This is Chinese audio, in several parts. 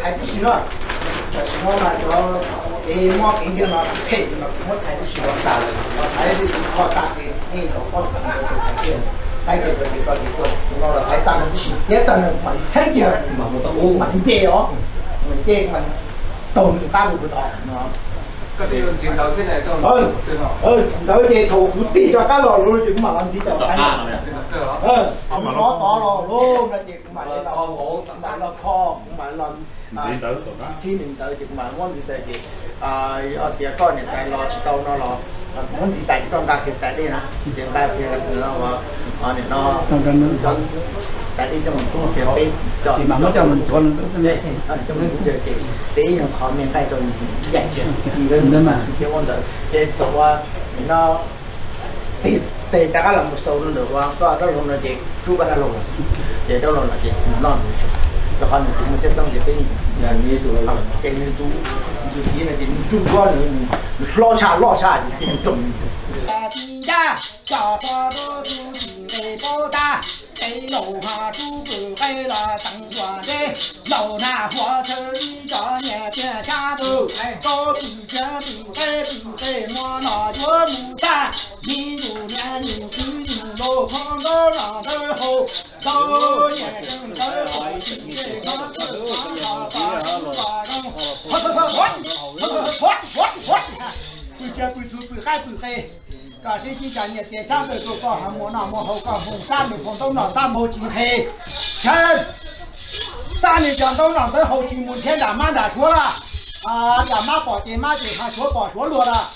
太子是了，就是我嘛就给我今天嘛配嘛，我太子是了打了，我太子是好打的，你都好打的太子。大家就知道这个，我了太打的不行，也当然蛮惨的，蛮跌哦，蛮跌蛮动打不到，喏。 cái điều chiến đấu thế này tôi đấu về thủ tí cho các lò luôn chứ mà làm gì cho anh không có to lò luôn là chỉ cũng mà là kho cũng mà là chi mình tới chỉ cũng mà món gì tới gì ở tiệm con hiện tại lò chỉ tàu nó lò món gì tại con gà hiện tại đây nè hiện tại thì nó này nó tại đi cho mình cũng kiểu đi thì mà nó cho mình con đây cho mình cũng giờ thì để những họ miền Tây rồi dạy chuyện nên mà cái món đó cái tàu nó tê ta là một số nó được qua có đó luôn là chị chú cái đó luôn vậy đó luôn là chị non cho con mình sẽ xong cái là như rồi cái như chú chỉ là chị chú qua nữa lo xa thì trồng ra cho to đó chú để bao ta cái lầu hà chú bự cái là tặng quà đấy lầu na hoa chơi cho nhà cha cha tu có bị cái mua nọ chúa mù ta đi dù nhà nhìn cứ nhìn đồ con đó là đôi hồ đâu nhà chân tới hỏi chuyện có tự cả sĩ chỉ trả nhiệt tiền sang tới tụ có hàng món nào món hậu có hùng san được phong đông nào tam mô chính thế chân san được chọn đông nào tới hậu chính muốn thiên đảm mang đã chúa là đảm mang bỏ tiền mang tiền hàng chúa bỏ chúa luôn là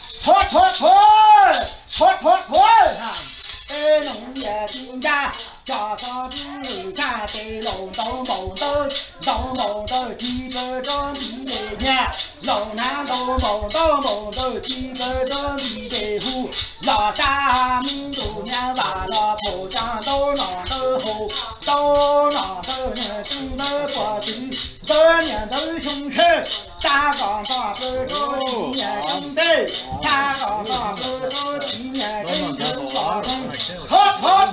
thôi ê nông nhà chuyên gia cho người cha tê lồng tàu màu tơ chi cơ cho đi về nhà lồng nam tàu màu tơ chi cơ cho đi về hu lò cha minh chủ nhà bà lò phổ cha tàu nọ tơ hồ tàu nọ tơ nhà chung tơ quả trứng tơ nhà tơ chung khê cha còn tỏ cơ cho nhà chung tê cha còn tỏ cơ cho nhà chung tê quả trứng hốt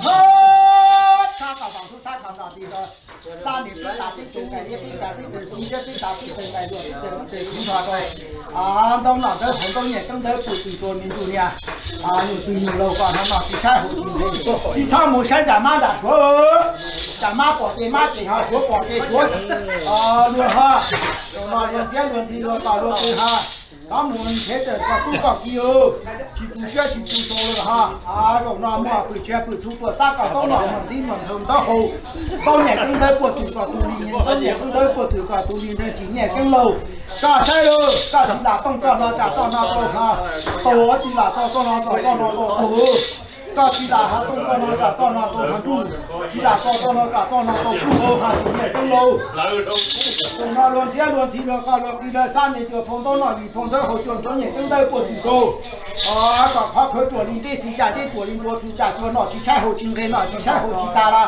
ta thằng nào thì là ta điểm là ta thích cái này thì ta thích từ chúng chết ta thích cái này rồi từ chúng ta rồi đông nào tới thành công nhẹ trong tới của từ tôi mình chủ nhà nhiều từ nhiều lâu còn nó thì sai hụt thì thằng một sai đã mang đã bỏ tiền mang tiền ha số bỏ tiền số luôn ha rồi mà luôn tiền luôn thì luôn bảo luôn thì ha đó muốn thế thì có kia chỉ tu rồi ha rồi nó mà cứ chơi cứ thu của ta cả tao nói mình đi mình hơn tao hồ tao nhẹ cũng tới của từ cả tu đi tao nhẹ cũng tới của từ cả tu đi nên chỉ nhẹ cái lâu cả sai rồi cả chúng taต้องการเราจะต้องเราhaตัวchỉ là tao nóก็ที่ด่าเขาต้องการเราจะต้องเราทำดูที่ด่าก็ต้องเราจะต้องเราสู้เขาหาที่เนี่ยต้องเราต้องเราล้วนที่เราก็เราที่เราสร้างเนี่ยจะ碰到那里碰到好像专业跟在过去goก็เขาเคยตัวนี้ได้สิจ่ายได้ตัวนี้ตัวที่จ่ายตัวหน่อที่ใช้หัวจริงเลยหน่อที่ใช้หัวจิตาละ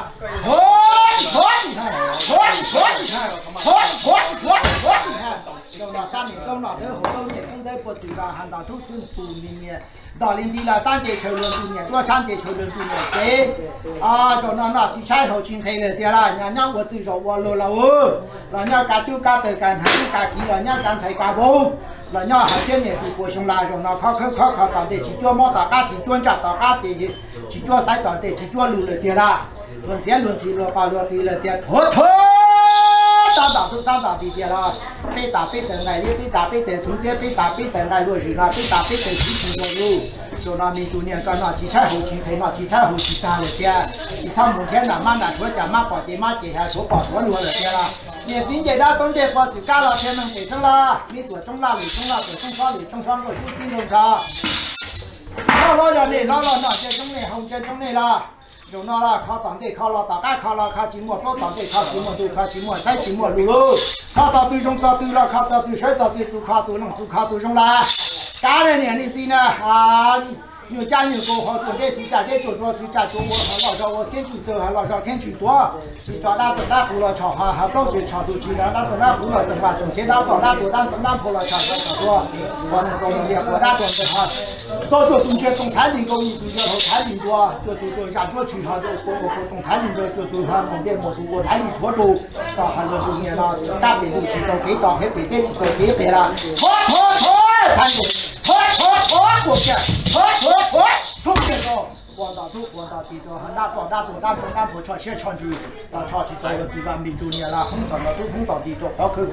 เราสร้างเนี่ยต้องหน่อเด้อหัวต้องเนี่ยต้องได้ปวดจุฬาหันดาวทุกซึ่งปูนี่เนี่ยดอลินดีละสร้างเจเชลเรือนปูเนี่ยตัวสร้างเจเชลเรือนปูเนี่ยเจ๊จนนั่นน่ะที่ใช้หัวจริงเลยเดี๋ยวละเนี่ย我自己我老了แล้วเนี่ยการตู้การเตะการหาการขี่แล้วเนี่ยการใช้การบุ้งแล้วเนี่ยหาเจ้าเนี่ยที่ปวดชงลายจนเราเขาตอนเด็กchỉ做摸大家chỉ做จัด大家只做ใส่ตอนเด็ก只做路了เดี๋ยวละ轮前轮起了把了对了เดี๋ยว拖三打比点了，被打被等来，被打被等，从前被打被等来落去了，被打被等起起左右，就那民主年干那几菜后勤陪那几菜后勤干了点，你看目前那慢说讲慢跑的慢接下说跑说落了点了，也并且他东西跑只干了天能给上了，你左中了里中了左中双里中双过就定中他，老了呢老了那些中呢后些中呢了。就那了，靠当地靠了，大概靠了，靠寂寞，靠当地靠寂寞，就靠寂寞，太寂寞了。靠到对上到对了，靠到对谁到对就靠对能就靠对上了。干了年的地呢有家有狗好做这家这做多是家做我老少我天主多还老少天主多，是抓那等那胡了炒哈，还高就炒出去了，那等那胡了等吧，等钱那搞那多那等那破了炒多，我那个也我那种的哈，到做中学中餐厅工艺中学和餐厅多，做下做去哈，做中餐厅做哈，门店么多我餐厅错多，到还是中年了，大北路去到给到给北店去到给北了，错，餐厅。过去，冲这个广大地多，那广大多，那中南部朝鲜长居，那长期做了这个民族年了，红到地多，好口，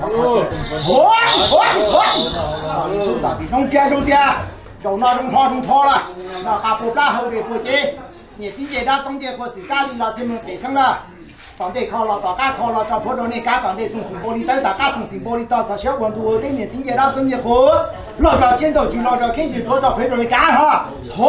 中大地中边就那种了，那大不干后的不给，你直接到中间或是家里了，这么北上了。当地考了，大家考了，找普通的家当地从新玻璃到大家从新玻璃到小广度，对面地界到中间河，老早见到就老早看见多少陪着你干哈，拖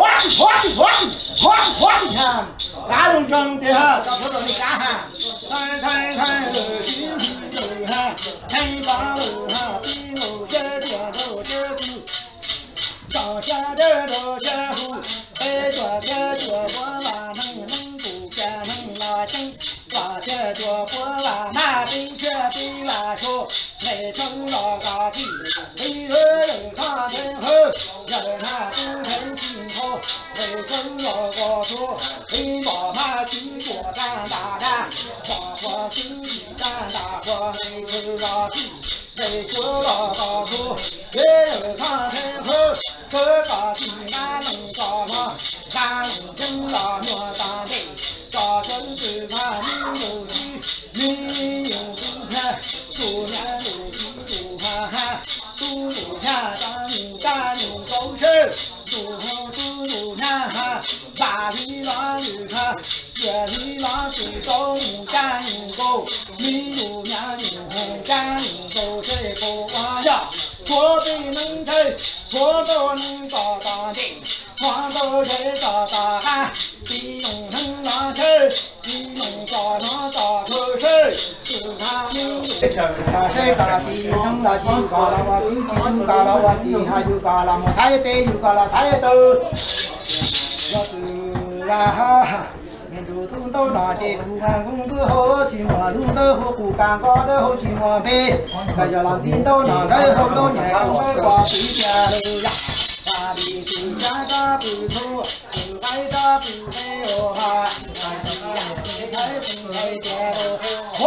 看，大龙中的哈，找普通的干哈，看，辛苦哈，看把路哈，比路这路，上下的路这路，哎这我啦能不干能拉真。把这做过了，那边却比那说，没成了个地，为何人他天后，人他不成心口，没成了个说，你妈妈经过干大的，花花心里干大活，没成了地，没成了个说，人他天后，这个地哪能搞嘛？哪能成了我当地？早晨只看你有看，多年路看，大牛高声，路看，大里拉女看，这里拉水中干牛你路娘牛干牛这个花呀，我被能推，我都能搞大地。黄豆这个大汉，地用能拿去，地用搞口水，是他们大水大地能拿地搞了我，地就搞了我，地下就搞了我，太得就搞了太多，我是啊。民族都拿的苦干工都好，金华路都好，苦干高都好，金华北，大家老地都拿得好多年，我挂对家了呀。大地是家家不错，是爱家不没有哈，开不开店哦，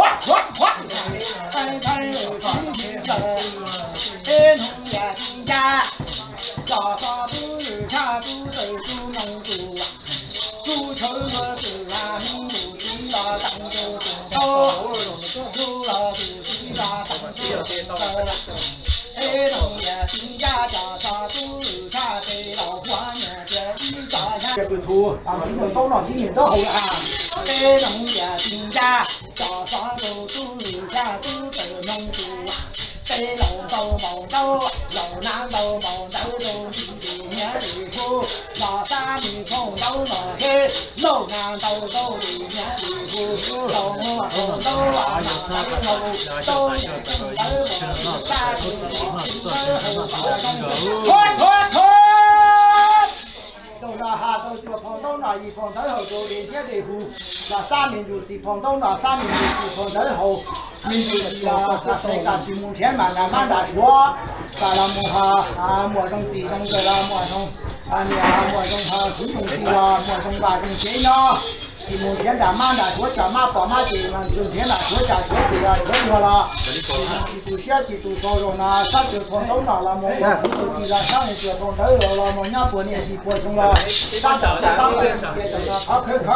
开有钱的，这农业地家，早早不是差不多都能做啊，足球我是啊，民族地啦当就多，做了自己啦当就多啦。这农业地家家家都是差给老花年这一家家。这不错，当今的到了今年都好了啊。这农业地家家家都是差都得能做啊。这老豆毛豆，老南豆毛豆都是年里出，老三米碰豆老黑，老南豆都是年里出，老木碰豆啊南豆都年正豆我大地都那哈都就碰到那一碰到后就连接的户，那三年就是碰到那三年就是碰到后，民族的啊，那谁家去目前慢大说，咱那么哈啊，莫种地种的啦，莫种啊你啊莫种哈土种地啦，莫种大种田呀。目前咱马大说家马宝马地嘛，今天那说家说地啊，说多了，记住写记住说着呢，啥就碰到那了么，我土地了，上一就碰到了么，人家过年的过程了，大家当然别等了，他了，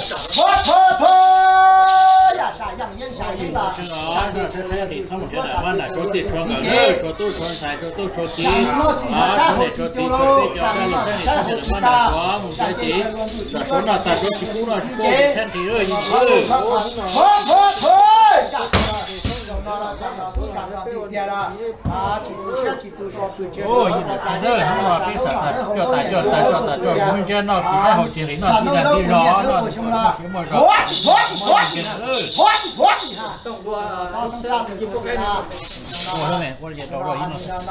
呀，啥样眼啥样了，山地城里他们觉得完了，说地穿个人，说都穿菜，说都穿地，啊，说地说地，叫在路上里头的完了，说我们这地，说那咱说起不了。天地恶意， 动作我说没，我这找着一弄。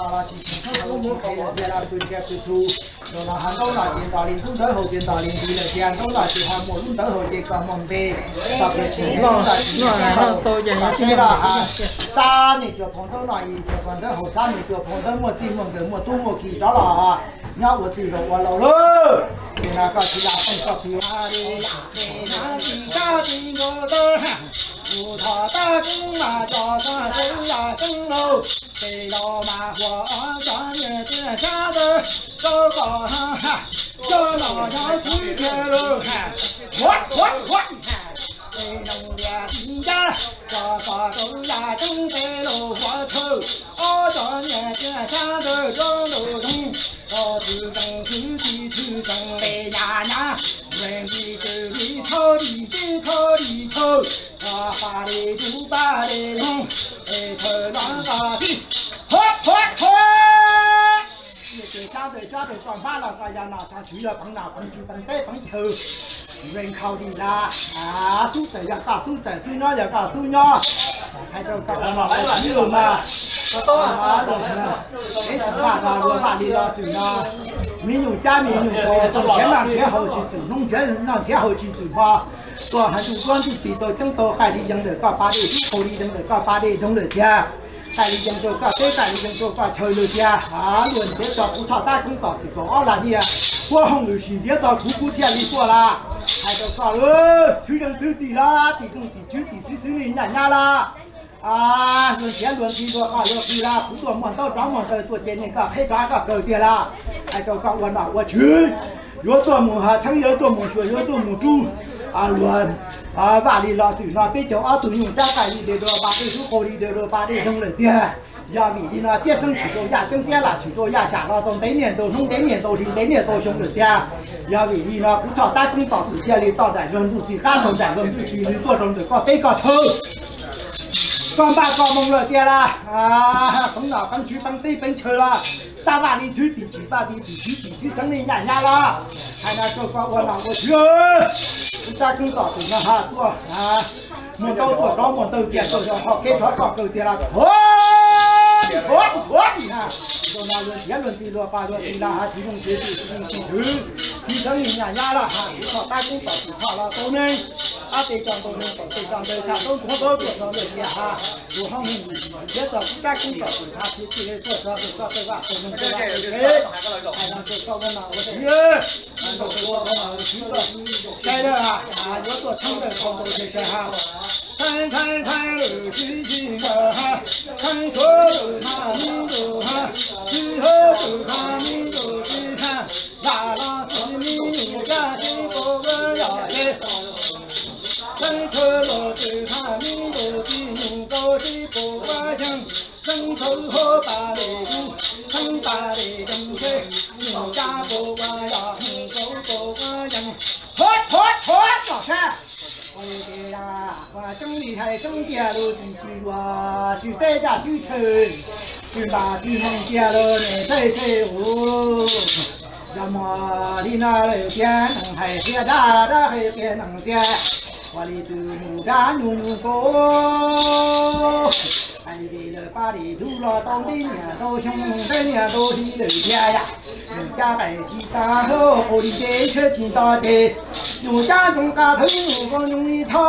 rồi là hàng đông là tiền đạo liên trung tới hậu tiền đạo liên thì là tiền đông là chỉ hàng một luôn tới hậu tiền cả mầm bê đặc biệt chỉ là chỉ cái là hàng xa này cho phong đông là gì cho phong đông hậu xa này cho phong đông một tiền một tu một kỳ đó là nhau một tiền rồi qua lâu rồi thì là có chỉ là phong sập thì đi na đi ra đi ngô tơ u thọ ta cũng mà cho ta cũng là cũng lâu thì đó mà hoa cho nhẹ tiền xa đời cho có ha cho nó cho quý kia rồi what để nông nhà đi ra cho có đâu là trong thế lộ hoa thơ ô cho nhẹ tiền xa đời cho đồ đông cho từ trong thứ trong về nhà về đi từ đi thơ đi thơ ba đi chú ba đi long để thơ nó ba đi hốt cha đời toàn ba là cái nhà nào ta chủ là bằng nào bằng chủ bằng tê bằng thơ lên khâu đi là su tẩy ya cả su tẩy su nhỏ ya cả su nhỏ hay cho cả là nhiều mà được cái sản phẩm là vừa bạn đi lo sự nó mình dùng cha mình dùng có thế là thế hậu chỉ sử nông thế nào thế hậu chỉ sử hoaตัวหันดูก้อนที่ตีตัวจังโตใครที่ยังเหลือก็ปาดีที่โคดียังเหลือก็ปาดีตรงเหลือเจ้าใครที่ยังโตก็เต้ใครที่ยังโตก็เชยเหลือเจ้าล้วนเจ้าตัวผู้ชายใต้คงต่อติดตัวอะไรเนี่ยพวกห้องหรือสีเดียวตัวผู้เที่ยวรีตัวละใครตัวก็ชื่อยังชื่อตีละตีตรงตีชื่อตีซื้อนี่หน้าละล้วนเที่ยวล้วนตีตัวก็เลือกตีละผู้ตัวมันเต้าจ้องมันเต้าตัวเจนนี่ก็ให้ร้ายก็เกิดเดียละใครตัวก็วันหนาว่าชื่อ有做木哈，曾有做木学，有做木猪，乱把你老师那别叫都用家改里的多，把这书口里的多，把这扔了的，要米的那节省起多，压生点了起多，压下了从得年都从得年都是得年都凶了的，要米的那不朝打工到自家里到在人都是干头在人都是你做成的搞得搞头。刚把搞懵了的啦从哪刚去帮这边去了。三万里去地七八地地区地区城里压了，还那做光我拿过去，再更早点哈做我都做着我都点做着好，给他搞够点了，你看，说那论天论地论八论地了哈，提供这地城里压了哈，好打工到处跑了都能。得讲都能搞，得讲得下，都多少人家哈，我好明，别说不干工作，他提起来做吧，都能做吧，还能做高温呐，我这我去做，现在要做成本高都这些哈，看路去个哈，看说他民族哈，之后就他民族去看，哪让是民家的不个要的。生出了对他民族的能够的不外向，生出和大的路，生大的正确，人家不外呀，能够不外向。老三，我的呀，我整理还整点了去在家去吃，去把地方接了呢，再要么你那来点能还些大的还点能点。我里头牛家牛高，俺的了把里头了当的年都兄弟年都是人家呀，人家在起大后，后里在车起大的，牛家种家头牛光牛里头，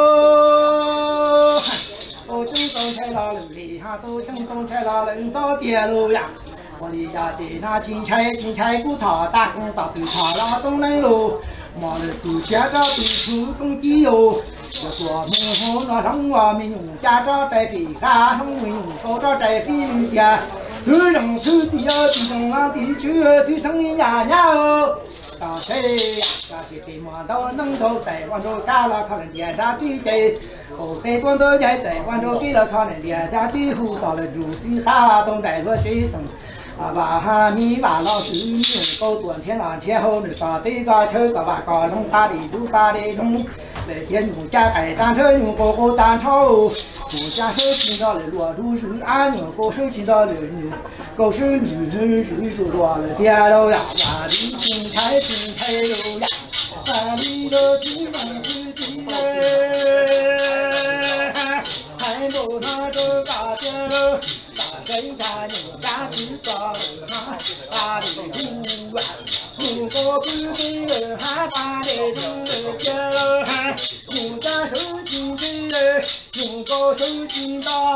都正宗菜老人里哈，都正宗菜老人到点路呀。我里家的那金菜骨头打工到对头了东南路。毛了都家着对出工地哟，要做木后那生活民用家着在地下，农民用高着在地下，土人土地要地中央地区地生人家哦，到谁呀？到谁给毛到能头在往着干了，可能点上地界，哦，在广东在往着给了，可能点上地湖到了如西哈东在做学生。娃哈咪娃老师用高端天蓝天后的把这个车个娃个弄大的都大的弄，来天用家改单车用个单车，用家手骑到了落路是俺用个手骑到了个手女是就落了天了呀，呀的青菜肉呀，俺的个地方是。 还不他这大街了，大街上人家知道哈，大的路啊，如果不给了哈，大的路街了哈，人家手机的，如果手机到，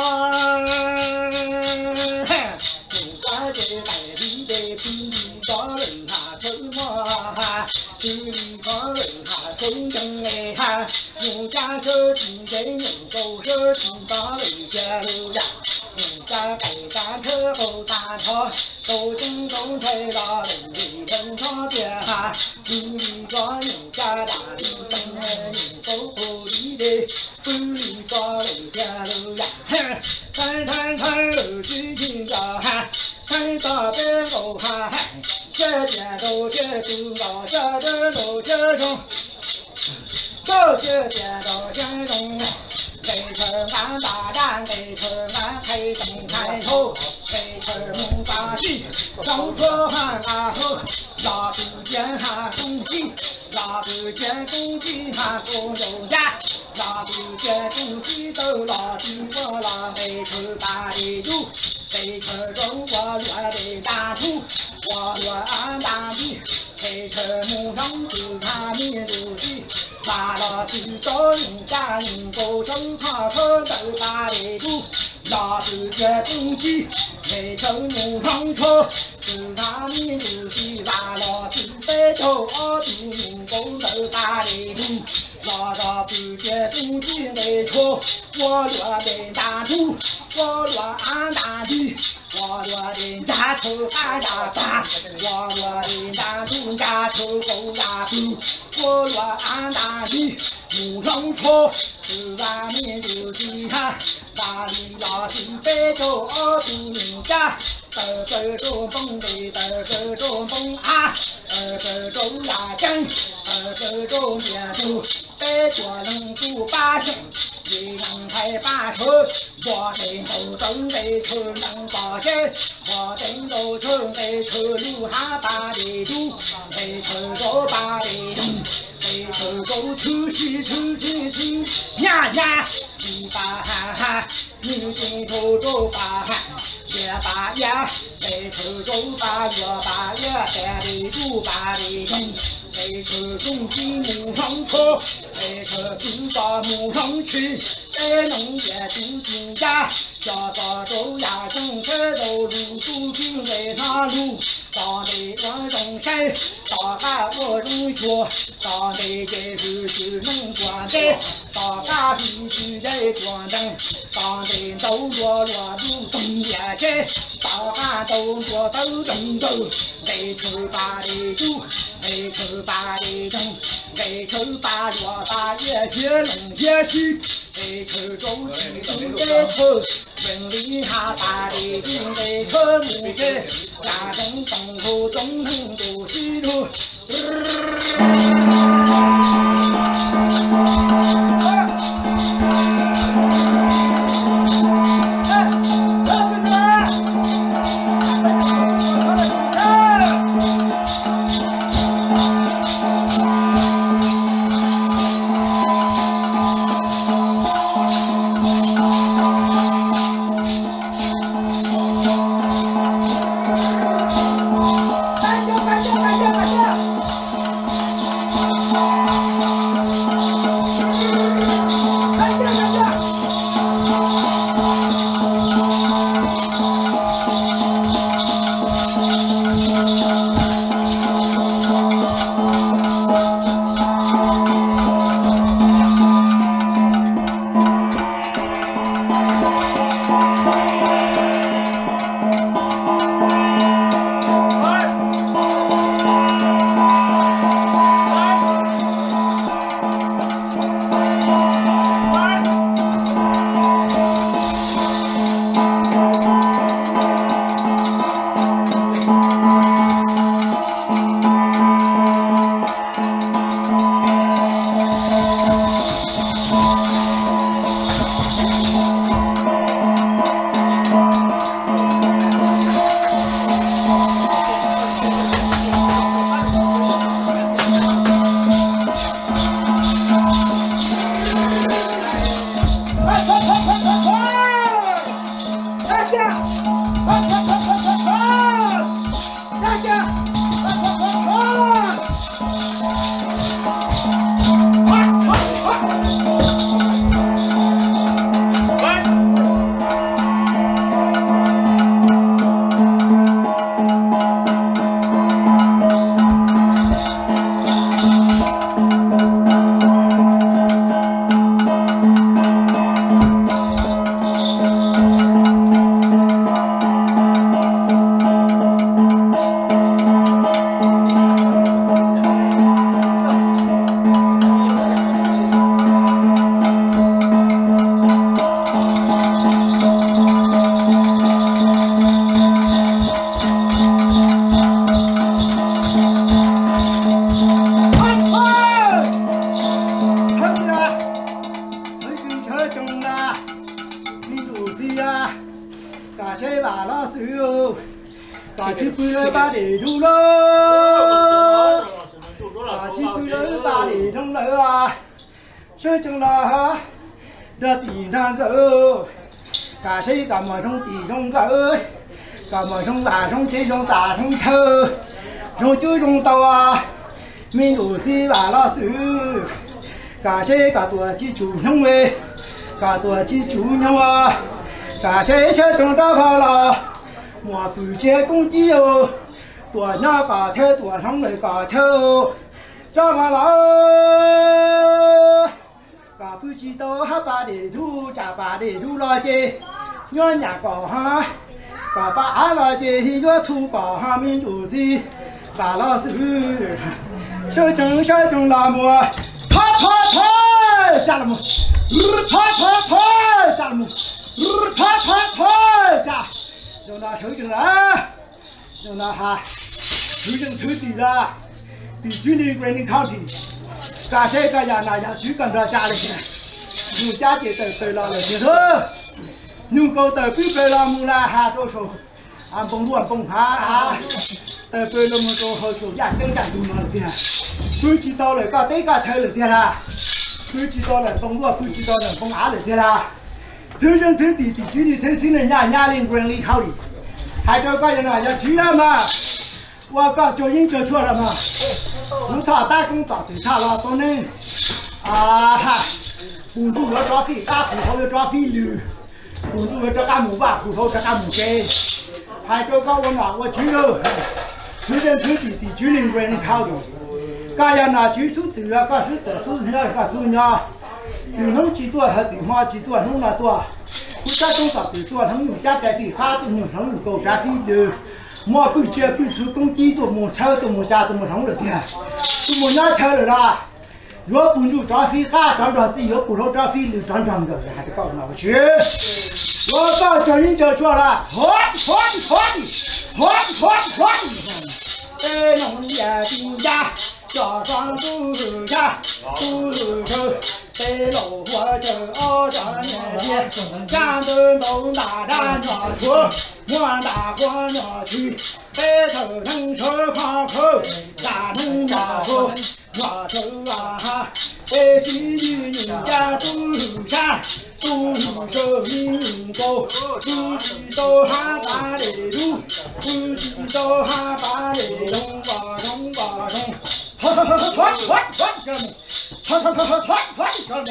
人家的代理的比高人哈，什么哈，比高人哈，真正的哈。人家手机给人手手机到了街路呀，人家开大车后大车，都正都推到人的人车边哈，比个人家大的真人都不理的，不理个人街路呀，看路去听着哈，看到边路哈，这街路这路高，这路这中。这些街道相中，北城南大战，北城南黑东开头，北城木巴西，上车喊大河，拉不见喊公鸡，拉不见公鸡喊公牛家，拉不见公鸡都拉进我拉北城大地主，北城中我落的大土，我落俺大地，北城木上只看民主的。把了许多人家人不正好车都打得住，那是这东西没成木上车，是他们自己把了自己头二度人工都打得住，那个不这东西没错，我落的大土，我落俺大地。我落的大头大大大，我落的大头大头狗大头，我落俺大地木上车，是咱们自己哈，哪里老是北头二度人家，得个中风的得个中风啊，得个中牙针，得个中眼珠，北国能住八成。一人开把车，我等都准备出能保险，我等都准备出路哈把的路，被车走把的路，被车走出去，呀呀，一把哈哈，你进头走把哈，也把呀，被车走把越把越带的路把的路。北车中的木上车，北车住到木上去，在农业住进家，小到走呀正车都路住进在那路，到那我中山，到那我中学，到那就是能管的，到那必须得管的，到那都落路东也去，到那都落都东走，北车把的住。北车把的中，北车把我把也接龙接续，北车中去中北车，人力哈把的中北车木街，家中东后中横都西路。 cả sĩ cả mọi sông tỷ sông gỡ cả mọi sông bà sông chế sông xả sông thơ sông chú sông tàu à mình ủ thì bà lo xử cả sĩ cả tuổi chi chủ nhung về cả tuổi chi chủ nhau à cả sĩ sẽ trong đó vào là mùa cử chế công chi ô tuổi nhau cả theo tuổi sống lại cả theo cho mà lo cả bữa chỉ tao hát ba để thu trả ba để thu lo chê nhớ nhà cỏ ha cả ba lo chê thì nhớ thu cỏ ha mình chủ gì cả lo xử sơ chừng là mùa thoát chả là mùa thoát chả là mùa thoát chả rồi là sơ chừng là rồi là ha sơ chừng thứ gì là thì chuyên đi Green County cả xe cả nhà này chỉ cần ra cha này nhưng cha chỉ từ là chỉ thôi nhưng câu từ biết về là mua là hà đô số anh bông luôn bông há từ về là mua đồ hơi số giá chân chẳng đủ mà tiền cứ chỉ tao lại cả tết cả chơi lại tiền à cứ chỉ tao lại bông luôn cứ chỉ tao lại bông á lại tiền à thứ dân thứ tỷ chỉ đi thứ này nhà lên Green County hai đứa cái này là chỉ là mà我搞教人教错了嘛，我他打工打对他了，当然啊哈，补助要抓费，打骨头要抓费率，补助要干木吧，骨头要干木给，还就搞我嘛，我去了，推荐推地区人员考虑，家人拿去数字啊，搞数字数字啊，搞数呢，就能记住还电话记住弄那多，我家中打对做，他们有家在地，他都有他们搞抓费率。mua bự chia bự số công ty tôi mua theo tôi mua cha tôi mua thắng được tiền tôi mua nhá theo được ra如果不就抓飞干抓抓自己有不着抓飞就转转的还得搞那个去我告叫人就说了传在农业地下小庄不如下不如头在老火车熬着年天家的农大战抓出我大过鸟去白头能说夸口大能拿出我手啊哈白须女人家都如下都如手民高不知道哈巴的路不知道哈巴的龙巴龙巴龙传小木传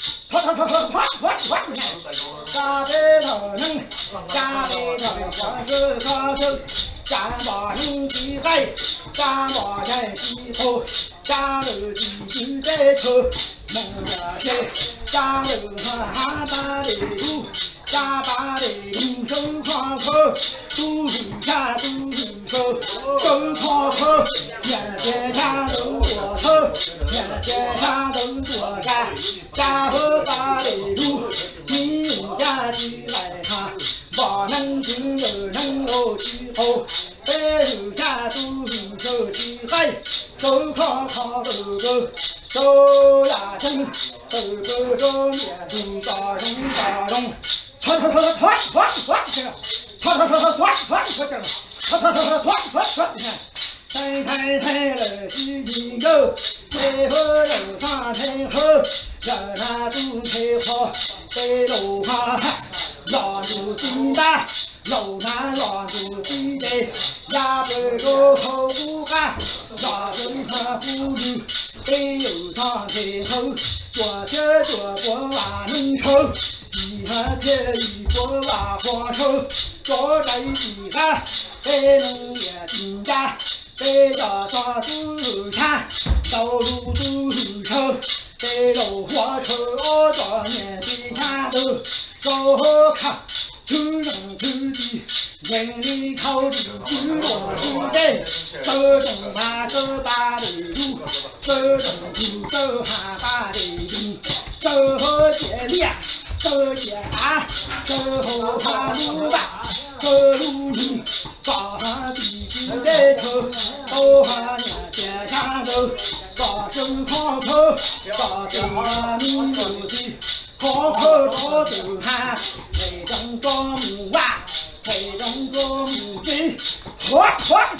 大白头能大白头光是高手干把能几海干把在地头干了几斤在头梦呀去干了哈巴的路干巴的龙手夸口都如下都如手手夸口眼前下都我头眼前下都我干干和巴的路你有家去来哈把能听有能有去后白如下都如手去海手夸夸都个手呀真都个中也都大龙大龙传这个太了几斤肉最后肉发太好让他都太好在路上老路金大楼南老祖地的，呀不罗后不干，老人他不溜，北有长天后，左切左过瓦能抽，一下切一过瓦花抽，左来一个北农也进家，北家抓住看，道路都抽，北路花抽我当年的看头，走看。土生土地，人力靠地，聚落土地，走动马走大的路，走动土走下大的路，走好节力，走节啊，走好马路吧，走路路，早上地地的头，早上年节下头，早中烤口，早中米油的，烤口早都看。陪中国母啊，陪中国母亲，哗！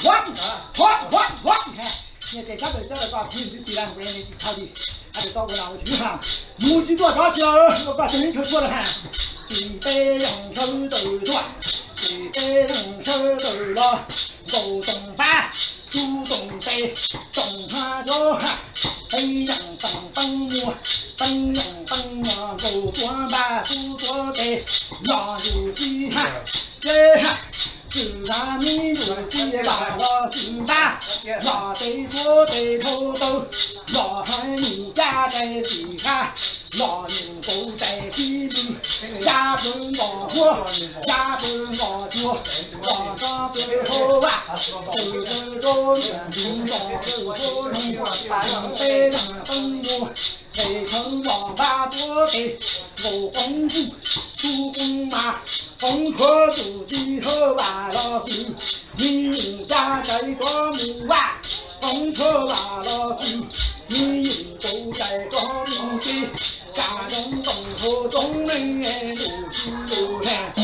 你在家头叫了个平时自然回来的草地，还得到我那个去哈，母鸡多少钱？我把真口说了哈，一杯用手都转，一杯用手都了，狗东饭，猪东北，东哈着哈，北洋东木。东洋狗多把猪多得，老有鸡哈，这哈，自然民族鸡把我心大，老得多得头头，老汉你家在地下，老人狗在地里，家不老活，家不老做，老上最后啊，就是多年领导有多荣，北上东木。北城王八多的，我公主，主公马，公婆主的和瓦老师，你家在做木瓦，公婆瓦老师，你都在做木的，家中东坡东门路路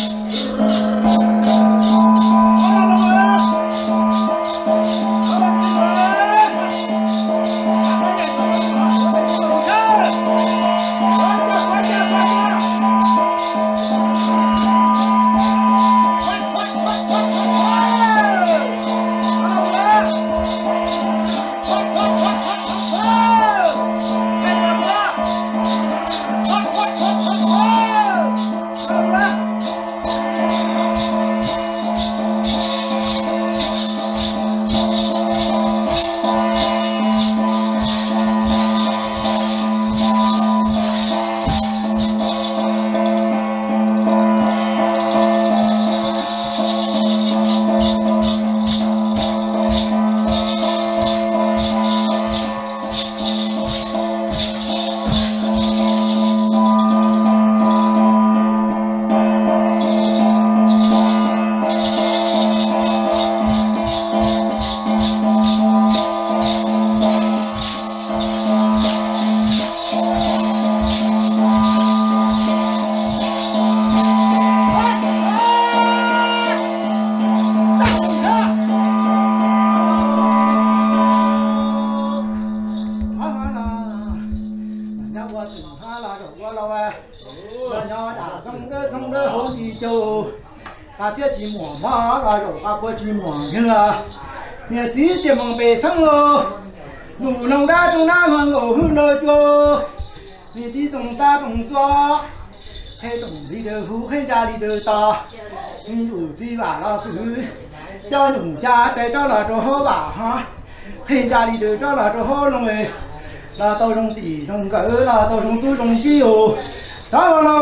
国际网人啊，你自己忙背生哦，路弄大中那门我很老久，你的重大动作，开东西的户，很家里头大，你有嘴巴老鼠，叫农家带到了之后吧哈，很家里头到了之后弄哎，那到种地种狗，那到种都种地哦，当然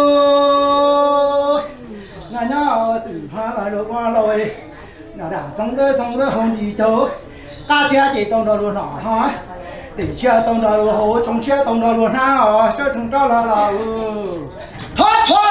喽，俺家我最怕那肉光了哎。那种的红地头，大家就到那路上哈，地下到那路后，中下到那路上啊，小城到那了哦，跑，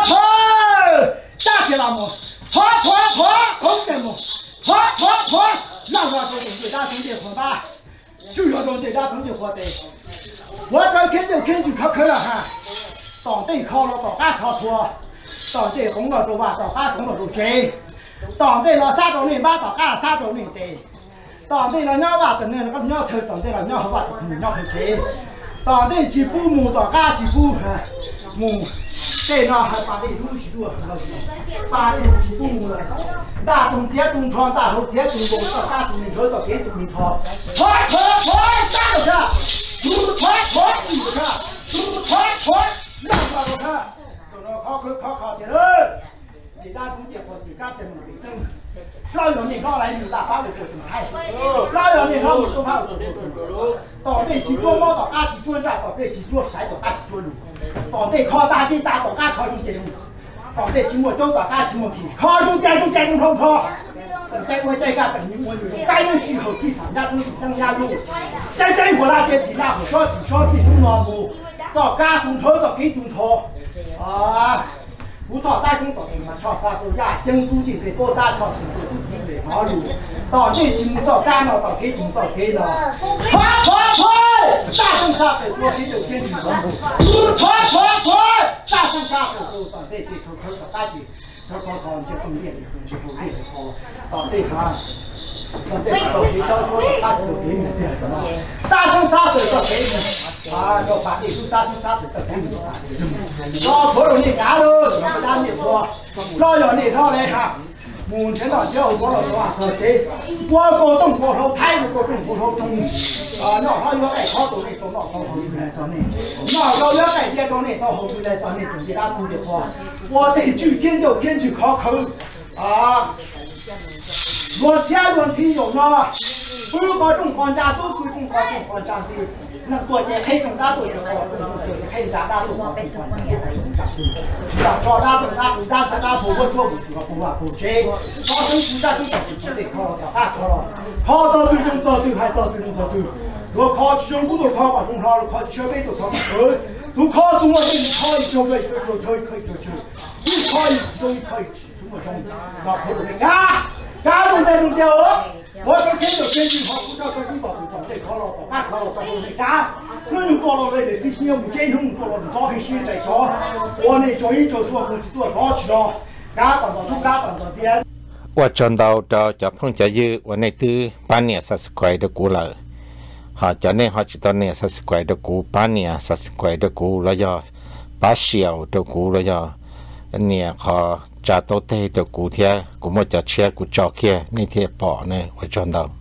下去了么？跑，空的么？跑，那个东西大东西活吧，就要东西大东西活的，我这看就可了哈，当地考了到大考错，当地红了就挖，到大红了就追。当地了3种人挖到干3种人的，当地了鸟挖的那个鸟头，当地了鸟挖的鸟头吃，当地几步木到干几步木， 这那还把这东西多，把这东西动了，大冬天冬床，大头天冬工，大冬天穿到天冬天穿，穿，啥都看，都穿，衣服看，都穿，两啥都看，到那考的了，你大冬天或是干什么卫生？老有你刚来你大发的过程太少，老有你老都发的过程，到底几桌猫到大几桌站，到底几桌菜到大几桌肉，到底靠大地大到大靠中间，到底经过都到大经过去，靠中间靠，等待我再干等你我有，该用时候去厂家生产增加路，真火那边提那火烧地中老母，到家中头到给中头，啊。不操大工到嘛，操啥都呀，京都进去多大操是都进去跑路，到这进到干了到给进到给了，大声下手多给就天气温度，大声下手都到这头到大地，这这动力就后力好，到这看。到这到给到说大手给你这什么，大声下手到给你。啊，就把这都杀死到给你，老头儿你干喽，干你说，老要你上来看，目前到教过了多少谁？我高中过后，太高中过后中，啊，那他要爱考到那到那到后来到那，那要爱接到那到后来到那中间打工的说，我得去天去考口，啊，我天问题有呢，不是搞中皇家都归中皇家的。那多些黑中大多就好，黑家大多好，黑中大多大多不错不错不啊不谁，考生出家就不得考了，大考了，考到最终到最还到最终到最，我考期中部都考过中考了，考小学都考过，都考中我这一考一小学就可以，一考一中一考一中我中，那考了没啊？家中在中掉了。我说天就天气好，不知道说你到这考了，到考了，到没干，那就到了那飞行员无监控，到了招聘现在招，我呢叫一叫说公司多少去了，干到点。 我转到จะเพิ่งจะยื้อวันในตื้อป้านเนี่ยสัสควายเดกูเลยหาจะเนี่ยหาจิตอนเนี่ยสัสควายเดกูป้านเนี่ยสัสควายเดกูแล้วยอป้าเชียวเดกูแล้วยอเนี่ยขอจะโตเตเดกูเทียกูไม่จะเชียกูจอกเคียนี่เทียปอเนี่ยว่าจน到